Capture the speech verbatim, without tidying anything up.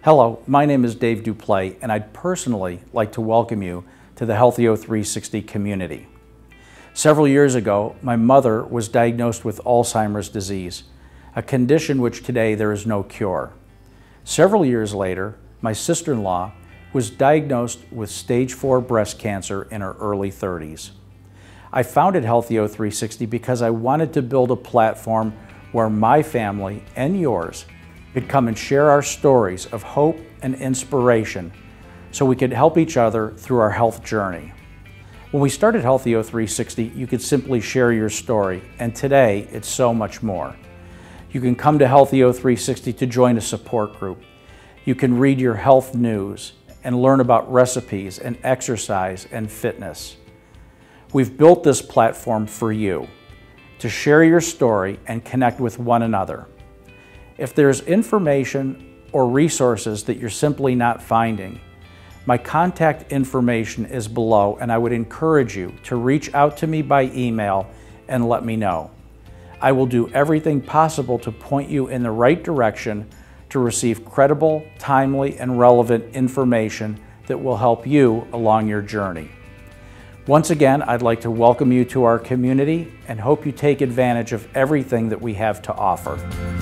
Hello, my name is Dave Duplay, and I'd personally like to welcome you to the Healthio three sixty community. Several years ago, my mother was diagnosed with Alzheimer's disease, a condition which today there is no cure. Several years later, my sister-in-law was diagnosed with stage four breast cancer in her early thirties. I founded Healthio three sixty because I wanted to build a platform where my family and yours could come and share our stories of hope and inspiration so we could help each other through our health journey. When we started Healthio three sixty, you could simply share your story, and today it's so much more. You can come to Healthio three sixty to join a support group. You can read your health news and learn about recipes and exercise and fitness. We've built this platform for you to share your story and connect with one another. If there's information or resources that you're simply not finding, my contact information is below, and I would encourage you to reach out to me by email and let me know. I will do everything possible to point you in the right direction to receive credible, timely, and relevant information that will help you along your journey. Once again, I'd like to welcome you to our community and hope you take advantage of everything that we have to offer.